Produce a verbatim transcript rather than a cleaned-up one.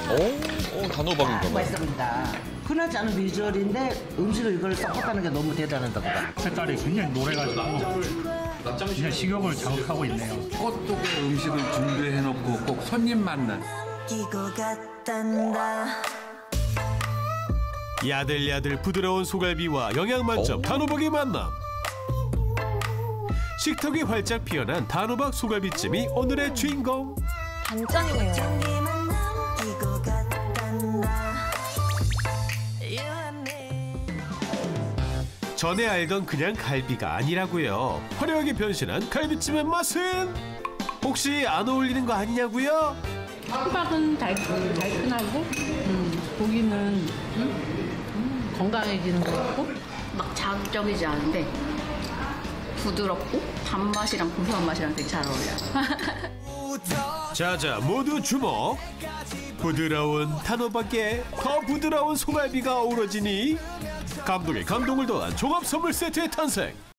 오, 오 단호박인가 봐. 맛있어 보인다. 흔하지 않은 비주얼인데 음식을 이걸 섞었다는 게 너무 대단하다. 색깔이 굉장히 노래가지고 그냥 식욕을 자극하고 있네요. 꽃도개 음식을 준비해놓고 꼭 손님 맞는. 야들야들 부드러운 소갈비와 영양 만점 단호박의 만남. 식탁이 활짝 피어난 단호박 소갈비찜이 오늘의 주인공. 단짠이네요. 전에 알던 그냥 갈비가 아니라고요. 화려하게 변신한 갈비찜의 맛은 혹시 안 어울리는 거 아니냐고요? 호박은 달큰, 달큰하고 음, 고기는 음? 음, 건강해지는 것 같고 막 자극적이지 않은데 부드럽고 단맛이랑 고소한 맛이랑 되게 잘 어울려요. 자자 모두 주목. 부드러운 단호박에 더 부드러운 소갈비가 어우러지니 감동에 감동을 더한 종합 선물 세트의 탄생.